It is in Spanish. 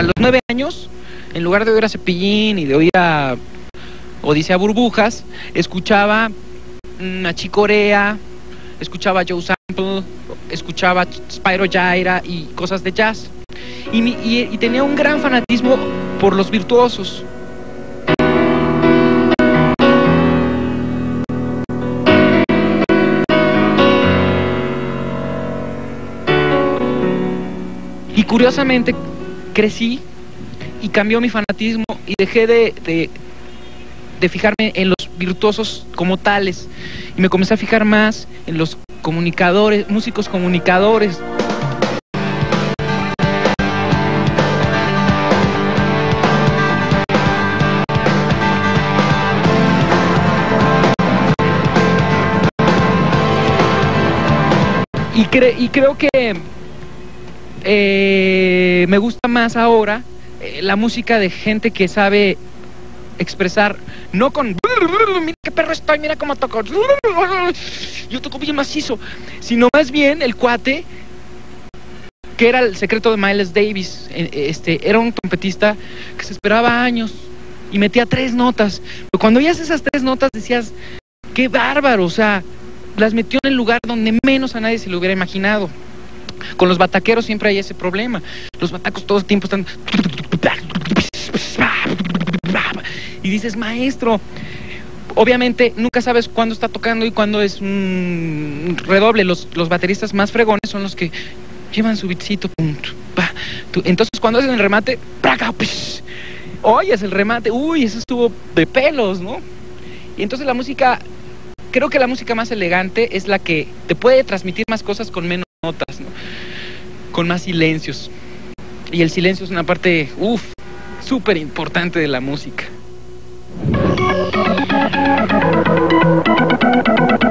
los 9 años, en lugar de oír a Cepillín y de oír a Odisea Burbujas, escuchaba a Chick Corea, escuchaba a Joe Sample, escuchaba a Spyro Gyra y cosas de jazz. Y tenía un gran fanatismo por los virtuosos. Y curiosamente crecí y cambió mi fanatismo y dejé de fijarme en los virtuosos como tales y me comencé a fijar más en los comunicadores, músicos comunicadores. Y creo que me gusta más ahora la música de gente que sabe expresar, no con mira qué perro estoy, mira cómo toco, yo toco bien macizo, sino más bien el cuate que era el secreto de Miles Davis. Era un trompetista que se esperaba años y metía 3 notas, pero cuando oías esas 3 notas decías, qué bárbaro, o sea, las metió en el lugar donde menos a nadie se lo hubiera imaginado. Con los bataqueros siempre hay ese problema. Los batacos todo el tiempo están... Y dices, maestro, obviamente nunca sabes cuándo está tocando y cuándo es un redoble. Los bateristas más fregones son los que llevan su beatcito. Entonces cuando hacen el remate, oyes el remate, uy, eso estuvo de pelos, ¿no? Y entonces la música... Creo que la música más elegante es la que te puede transmitir más cosas con menos notas, ¿no? Con más silencios. Y el silencio es una parte, súper importante de la música.